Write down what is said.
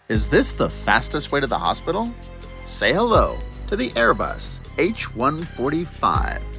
Is this the fastest way to the hospital? Say hello to the Airbus H145.